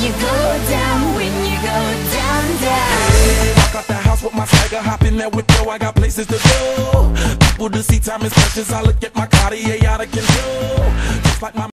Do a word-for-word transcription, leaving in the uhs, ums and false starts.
you go down, when you go down, down. Walk out the house with my swagger, hop in there with Joe, I got places to go. People to see, time is precious, I look at my Cartier out of control. Just like my